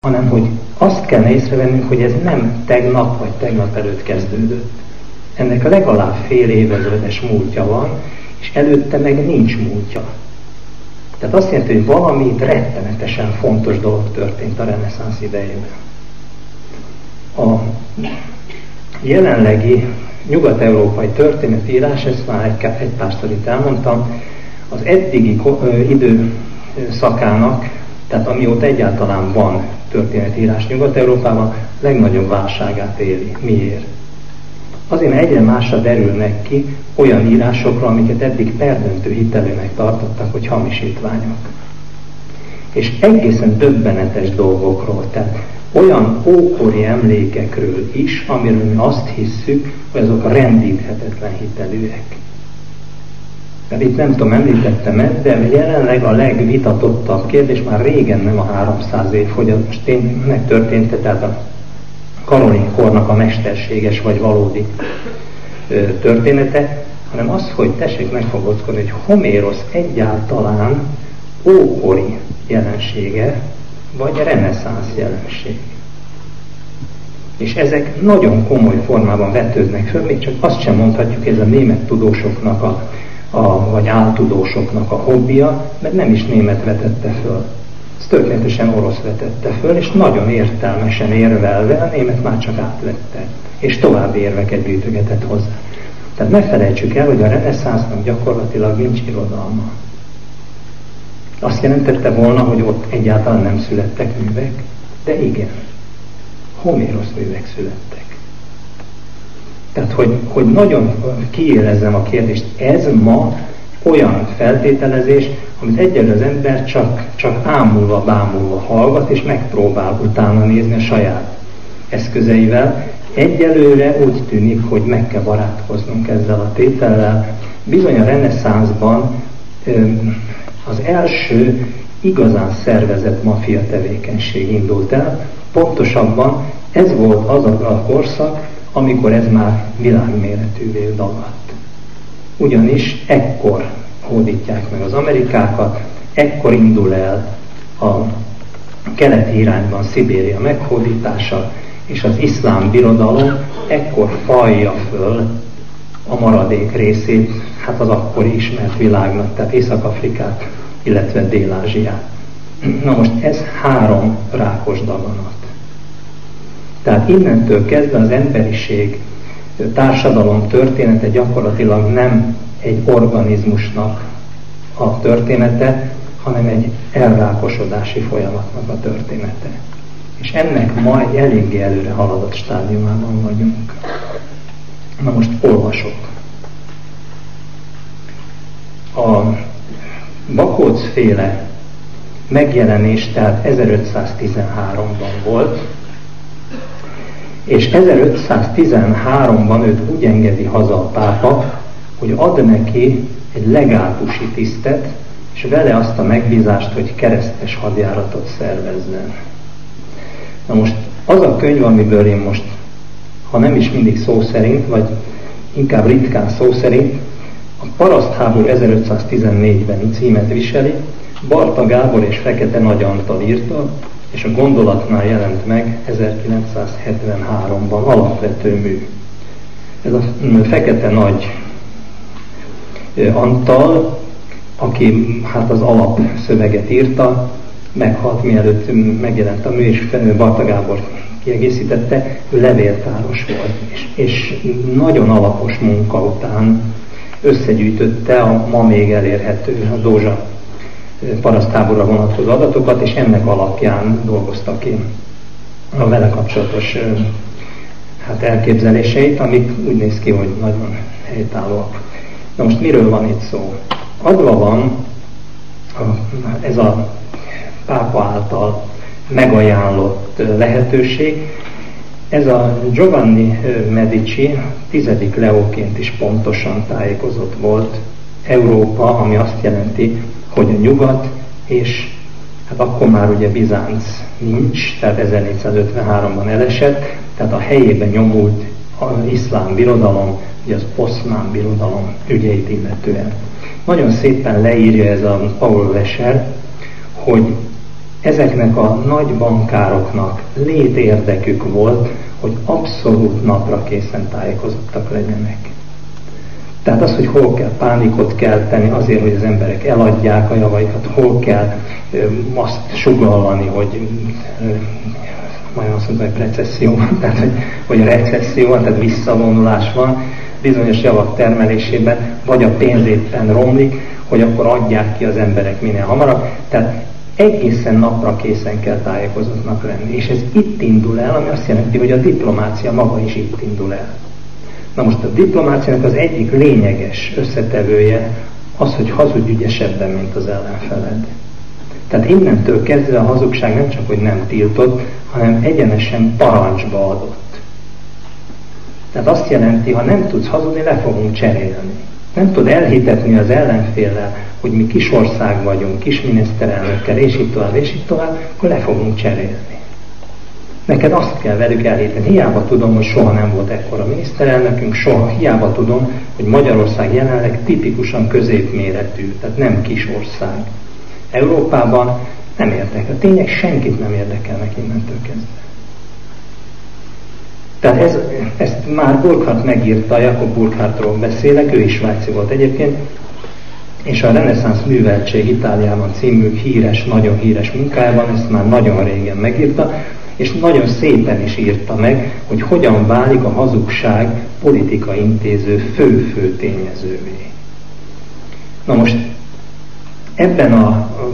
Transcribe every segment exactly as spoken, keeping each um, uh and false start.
hanem hogy azt kell észrevennünk, hogy ez nem tegnap vagy tegnap előtt kezdődött. Ennek legalább fél évezredes múltja van, és előtte meg nincs múltja. Tehát azt jelenti, hogy valami rettenetesen fontos dolog történt a reneszánsz idejében. A jelenlegi nyugat-európai történetírás, ezt már egy, egy párszor itt elmondtam, az eddigi időszakának, tehát amióta egyáltalán van történetírás Nyugat-Európában, legnagyobb válságát éli. Miért? Azért, mert egyre másra derülnek ki olyan írásokra, amiket eddig perdöntő hitelőnek tartottak, hogy hamisítványok. És egészen döbbenetes dolgokról, tehát olyan ókori emlékekről is, amiről mi azt hisszük, hogy azok a rendíthetetlen hitelűek. Mert itt nem tudom, említettem-e, de jelenleg a legvitatottabb kérdés már régen nem a háromszáz év, hogy az most tényleg megtörtént, tehát a Karolin kornak a mesterséges vagy valódi ö, története, hanem az, hogy tessék megfogalmazni, hogy Homérosz egyáltalán ókori jelensége, vagy reneszánsz jelenség. És ezek nagyon komoly formában vetődnek föl, még csak azt sem mondhatjuk, hogy ez a német tudósoknak, a, a, vagy áltudósoknak a hobbija, mert nem is német vetette föl. Ez történetesen orosz vetette föl, és nagyon értelmesen érvelve, a német már csak átvette, és további érveket gyűjtögetett hozzá. Tehát ne felejtsük el, hogy a reneszánsznak gyakorlatilag nincs irodalma. Azt jelentette volna, hogy ott egyáltalán nem születtek művek, de igen, Homérosz művek születtek. Tehát, hogy, hogy nagyon kiélezzem a kérdést, ez ma olyan feltételezés, amit egyelőre az ember csak, csak ámulva, bámulva hallgat, és megpróbál utána nézni a saját eszközeivel. Egyelőre úgy tűnik, hogy meg kell barátkoznunk ezzel a tétellel. Bizony a reneszánszban az első igazán szervezett maffia tevékenység indult el. Pontosabban ez volt az a korszak, amikor ez már világméretűvé dagadt. Ugyanis ekkor hódítják meg az amerikákat, ekkor indul el a keleti irányban Szibéria meghódítása, és az iszlám birodalom ekkor fajja föl a maradék részét, hát az akkori ismert világnak, tehát Észak-Afrikát, illetve Dél-Ázsiát. Na most ez három rákos daganat. Tehát innentől kezdve az emberiség társadalom története gyakorlatilag nem egy organizmusnak a története, hanem egy elrákosodási folyamatnak a története. És ennek ma egy eléggé előre haladott stádiumában vagyunk. Na most olvasok. A Bakócz-féle megjelenés tehát ezerötszáztizenháromban volt, és ezerötszáztizenháromban őt úgy engedi haza a pápa, hogy ad neki egy legátusi tisztet, és vele azt a megbízást, hogy keresztes hadjáratot szervezzen. Na most az a könyv, amiből én most, ha nem is mindig szó szerint, vagy inkább ritkán szó szerint, a Parasztháború ezerötszáztizennégyben címet viseli, Barta Gábor és Fekete Nagy Antal írta, és a Gondolatnál jelent meg ezerkilencszázhetvenháromban, alapvető mű. Ez a Fekete Nagy Antal, aki hát az alapszöveget írta, meghalt mielőtt megjelent a mű, és Barta Gábor kiegészítette, ő levéltáros volt, és, és nagyon alapos munka után összegyűjtötte a ma még elérhető a Dózsa parasztháborúra vonatkozó adatokat, és ennek alapján dolgoztak ki a vele kapcsolatos hát elképzeléseit, amik úgy néz ki, hogy nagyon helytállóak. Na most miről van itt szó? Adva van ez a pápa által megajánlott lehetőség. Ez a Giovanni Medici tizedik Leóként is pontosan tájékozott volt Európa, ami azt jelenti, hogy a nyugat, és hát akkor már ugye Bizánc nincs, tehát ezernégyszázötvenháromban elesett, tehát a helyében nyomult az iszlám birodalom, ugye az oszmán birodalom ügyeit illetően. Nagyon szépen leírja ez a Paul Vescher, hogy ezeknek a nagy bankároknak létérdekük volt, hogy abszolút napra készen tájékozottak legyenek. Tehát az, hogy hol kell pánikot kelteni azért, hogy az emberek eladják a javaikat, hol kell ö, azt sugallani, hogy ö, majd azt mondom, hogy recesszió van, tehát hogy, hogy recesszió van, tehát visszavonulás van bizonyos javak termelésében, vagy a pénz éppen romlik, hogy akkor adják ki az emberek minél hamarabb. Tehát egészen napra készen kell tájékozottnak lenni. És ez itt indul el, ami azt jelenti, hogy a diplomácia maga is itt indul el. Na most a diplomáciának az egyik lényeges összetevője az, hogy hazudj ügyesebben, mint az ellenfeled. Tehát innentől kezdve a hazugság nem csak, hogy nem tiltott, hanem egyenesen parancsba adott. Tehát azt jelenti, ha nem tudsz hazudni, le fogunk cserélni. Nem tud elhitetni az ellenféllel, hogy mi kis ország vagyunk, kis miniszterelnökkel, és így tovább, és így tovább, akkor le fogunk cserélni. Neked azt kell velük elhitetni. Hiába tudom, hogy soha nem volt ekkora miniszterelnökünk, soha, hiába tudom, hogy Magyarország jelenleg tipikusan középméretű, tehát nem kis ország. Európában nem érdekel. Tényleg senkit nem érdekelnek innentől kezdve. Tehát ez, ezt már Burckhardt megírta, Jakob Burckhartról beszélek, ő is svájci volt egyébként, és a Reneszánsz műveltség Itáliában című híres, nagyon híres munkájában ezt már nagyon régen megírta, és nagyon szépen is írta meg, hogy hogyan válik a hazugság politika intéző fő-fő tényezővé. Na most ebben a,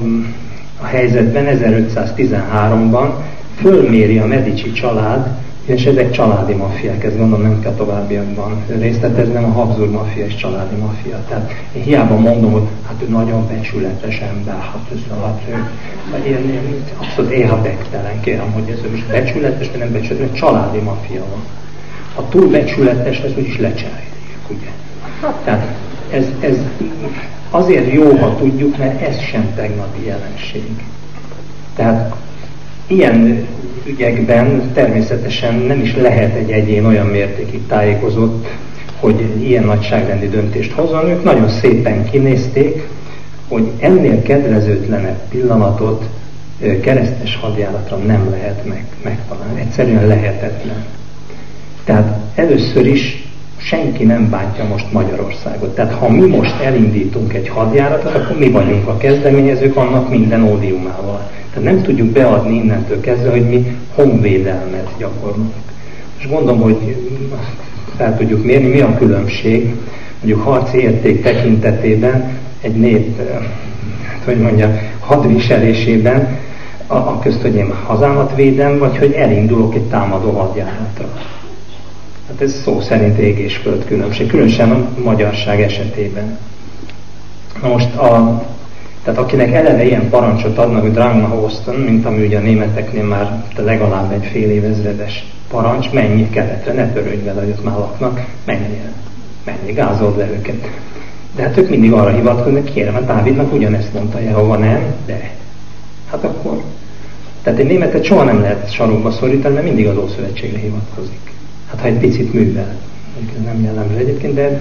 a helyzetben ezerötszáztizenháromban fölméri a Medici család, és ezek családi maffiák, ezt gondolom nem kell továbbiakban részleteznem, a Habsburg maffia és családi maffia. Tehát én hiába mondom, hogy hát ő nagyon becsületes ember, hát ez hát, ő, ilyen, abszolút éhabegtelen, kérem, hogy ez ő is becsületes, vagy nem becsületes, mert családi maffia van. Ha túl becsületes, ez úgyis lecseréljük, ugye? Tehát ez, ez azért jó, ha tudjuk, mert ez sem tegnapi jelenség. Tehát ilyen ügyekben természetesen nem is lehet egy egyén olyan mértékig tájékozott, hogy ilyen nagyságrendi döntést hozzon. Ők nagyon szépen kinézték, hogy ennél kedvezőtlenebb pillanatot keresztes hadjáratra nem lehet meg, megtalálni. Egyszerűen lehetetlen. Tehát először is senki nem bántja most Magyarországot. Tehát ha mi most elindítunk egy hadjáratot, akkor mi vagyunk a kezdeményezők annak minden ódiumával. Tehát nem tudjuk beadni innentől kezdve, hogy mi honvédelmet gyakorlunk. És gondolom, hogy fel tudjuk mérni, mi a különbség mondjuk harci érték tekintetében egy nép, hogy mondjam, hadviselésében, a, a közt, hogy én hazámat védem, vagy hogy elindulok egy támadó hadjáratra. Hát ez szó szerint ég és föld különbség, különösen a magyarság esetében. Na most a Tehát akinek eleve ilyen parancsot adnak, hogy Drangmahosten, mint ami ugye a németeknél már legalább egy fél évezredes parancs, menj keletre, ne törődj vele, hogy ott már laknak, menj el, menj, gázold le őket. De hát ők mindig arra hivatkoznak, kérem, a Dávidnak ugyanezt mondta Jehova, nem, de. Hát akkor. Tehát egy németet soha nem lehet sarokba szorítani, mert mindig az Ószövetségre hivatkozik. Hát ha egy picit művel. Ez nem jellemző egyébként, de...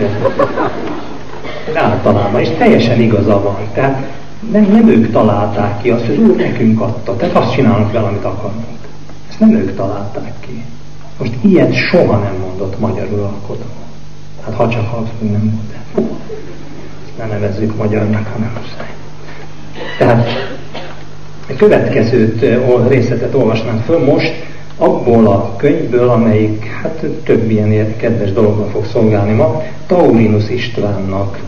de általában, és teljesen igaza van. Tehát nem, nem ők találták ki azt, hogy Úr nekünk adta. Tehát azt csinálunk vele, amit akarunk. Ezt nem ők találták ki. Most ilyet soha nem mondott magyar uralkodó. Hát ha csak Habsburg nem volt. Ezt ne nevezzük magyarnak, hanem muszáj. Tehát a következőt részletet olvasnám föl most, abból a könyvből, amelyik hát több ilyen kedves dologban fog szolgálni ma, Taurinus Istvánnak.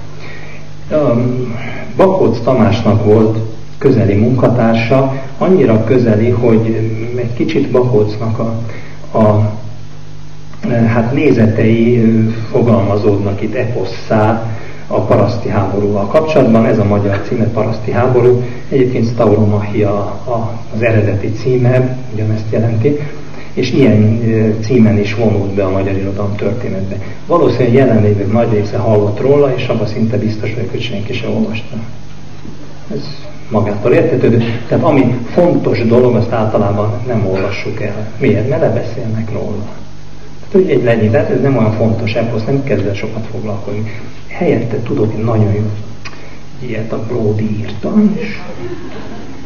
Bakóc Tamásnak volt közeli munkatársa, annyira közeli, hogy egy kicsit Bakócnak a, a hát nézetei fogalmazódnak itt eposszá a paraszti háborúval kapcsolatban. Ez a magyar címe, paraszti háború. Egyébként Tauromachia az eredeti címe, ugyanezt jelenti, és ilyen címen is vonult be a magyar irodalom történetbe. Valószínűleg jelenlévők nagy része hallott róla, és abban szinte biztos vagyok, hogy senki sem olvasta. Ez magától értetődő. Tehát ami fontos dolog, azt általában nem olvassuk el. Miért? Mert lebeszélnek róla. Tehát, hogy egy legyen, tehát ez nem olyan fontos eposz, nem kezd el sokat foglalkozni. Helyette tudok egy nagyon jó ilyet a Bródi írtam, és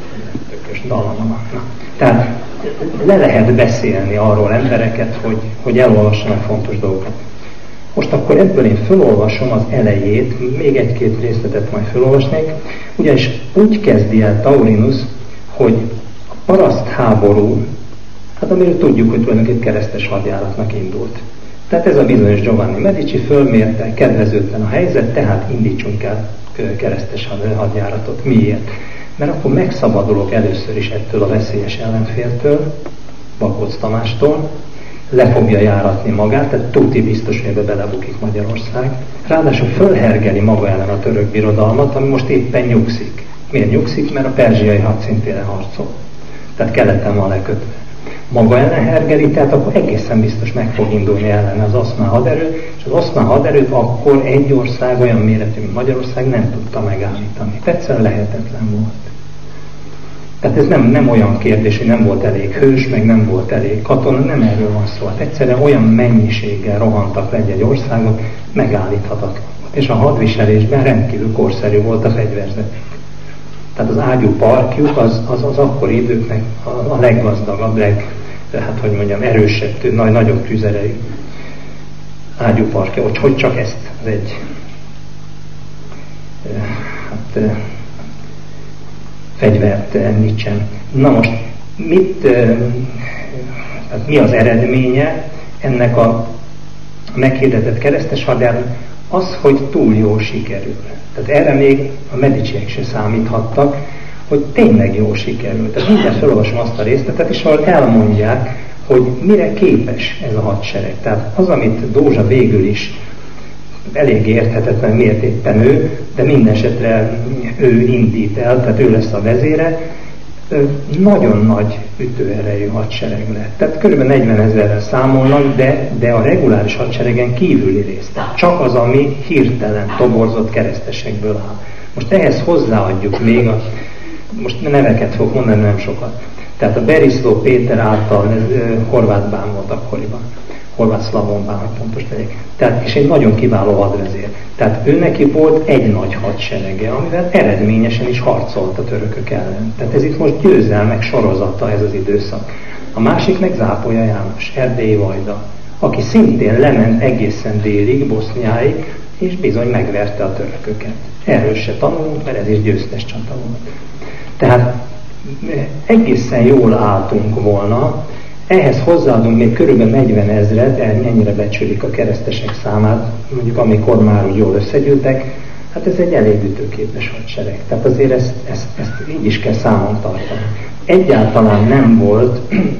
tökös dallam. Tehát le lehet beszélni arról embereket, hogy, hogy elolvassanak fontos dolgokat. Most akkor ebből én felolvasom az elejét, még egy-két részletet majd felolvasnék, ugyanis úgy kezdi el Taurinus, hogy a parasztháború, hát amiről tudjuk, hogy tulajdonképpen keresztes hadjáratnak indult. Tehát ez a bizonyos Giovanni Medici fölmérte, kedvezőtlen a helyzet, tehát indítsunk el keresztes hadjáratot. Miért? Mert akkor megszabadulok először is ettől a veszélyes ellenféltől, Bakóc Tamástól, le fogja járatni magát, tehát tuti biztos, hogy ebbe belebukik Magyarország. Ráadásul fölhergeli maga ellen a török birodalmat, ami most éppen nyugszik. Miért nyugszik? Mert a perzsiai hadszintére harcol. Tehát keleten van lekötve. Maga ellen hergeli, tehát akkor egészen biztos meg fog indulni ellene az oszmán haderő, és az oszmán haderőt akkor egy ország olyan méretű, mint Magyarország nem tudta megállítani. Egyszerűen lehetetlen volt. Tehát ez nem, nem olyan kérdés, hogy nem volt elég hős, meg nem volt elég katona, nem erről van szó. Hát egyszerűen olyan mennyiséggel rohantak le egy országon, megállíthatatlan. És a hadviselésben rendkívül korszerű volt a fegyverzet. Tehát az ágyú parkjuk az, az, az akkori időknek a, a leggazdagabb, leg, hát hogy mondjam, erősebb, nagy, nagyobb tüzerejű ágyú parkja. Hogy, hogy csak ezt az egy hát, fegyvert említsen. Na most, mit, hát mi az eredménye ennek a meghirdetett keresztes hadjáratnak? Az, hogy túl jól sikerül. Tehát erre még a Mediciek se számíthattak, hogy tényleg jól sikerült. Tehát mindjárt felolvasom azt a részletet, és ahol elmondják, hogy mire képes ez a hadsereg. Tehát az, amit Dózsa végül is elég érthetetlen, miért éppen ő, de minden esetre ő indít el, tehát ő lesz a vezére, nagyon nagy ütőerejű hadsereg lett. Tehát kb. negyvenezerrel számolnak, de, de a reguláris hadseregen kívüli rész. Tehát csak az, ami hirtelen toborzott keresztesekből áll. Most ehhez hozzáadjuk még a, most neveket fogok mondani, nem sokat. Tehát a Beriszló Péter által, ez horvát bán volt akkoriban. Horvát szlavon bán, hogy pontos legyek. Tehát, és egy nagyon kiváló hadvezér. Tehát ő neki volt egy nagy hadserege, amivel eredményesen is harcolt a törökök ellen. Tehát ez itt most győzelmek sorozata, ez az időszak. A másik meg Zápolya János, erdélyi vajda, aki szintén lement egészen délig, Boszniáig, és bizony megverte a törököket. Erről se tanulunk, mert ez is győztes csata volt. Tehát egészen jól álltunk volna. Ehhez hozzáadunk még körülbelül negyven ezret, ennyire becsülik a keresztesek számát, mondjuk amikor már úgy jól összegyűltek, hát ez egy elég ütőképes hadsereg. Tehát azért ezt, ezt, ezt így is kell számon tartani. Egyáltalán nem volt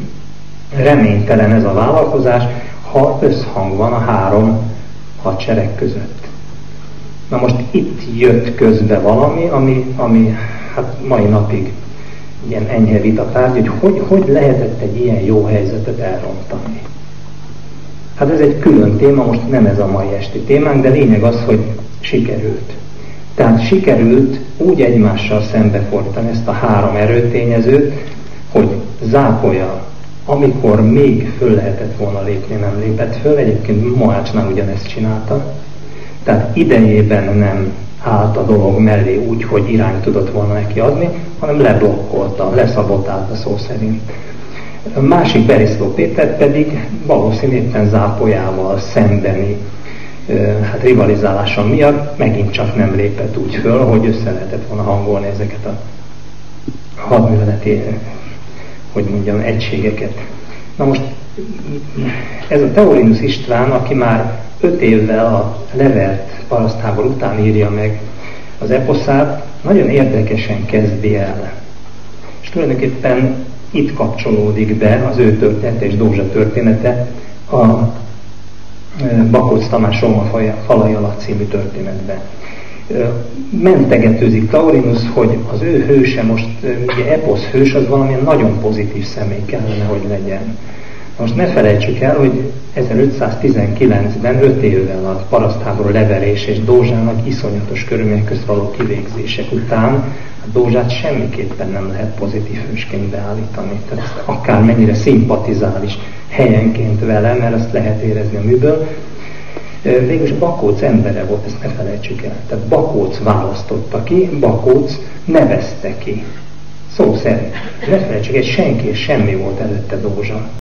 reménytelen ez a vállalkozás, ha összhang van a három hadsereg között. Na most itt jött közbe valami, ami, ami hát mai napig ilyen enyhe vitatárgy, hogy, hogy hogy lehetett egy ilyen jó helyzetet elrontani. Hát ez egy külön téma, most nem ez a mai esti témánk, de lényeg az, hogy sikerült. Tehát sikerült úgy egymással szembefordítani ezt a három erőtényezőt, hogy Zápolya, amikor még föl lehetett volna lépni, nem lépett föl, egyébként Mohácsnál ugyanezt csinálta, tehát idejében nem állt a dolog mellé úgy, hogy irányt tudott volna neki adni, hanem leblokkolta, leszabotálta szó szerint. A másik Beriszló Péter pedig valószínűleg Zápolyával szembeni hát rivalizálása miatt megint csak nem lépett úgy föl, hogy össze lehetett volna hangolni ezeket a hadműveleti, hogy mondjam, egységeket. Na most ez a Taurinus István, aki már öt évvel a levert parasztháború után írja meg az eposzát, nagyon érdekesen kezdi el. És tulajdonképpen itt kapcsolódik be az ő története és Dózsa története a Bakóc Tamás Roma falai alatt című történetben. Mentegetőzik Taurinus, hogy az ő hőse most, ugye eposz hős, az valamilyen nagyon pozitív személy kellene, hogy legyen. Most ne felejtsük el, hogy ezerötszáztizenkilencben, öt évvel a parasztháború leverés és Dózsának iszonyatos körülmények közt való kivégzések után a Dózsát semmiképpen nem lehet pozitív hősként beállítani. Tehát akármennyire szimpatizál is helyenként vele, mert azt lehet érezni a műből. Végülis Bakóc embere volt, ezt ne felejtsük el. Tehát Bakóc választotta ki, Bakóc nevezte ki Szó szerint. Ne felejtsük, egy senki és semmi volt előtte Dózsa.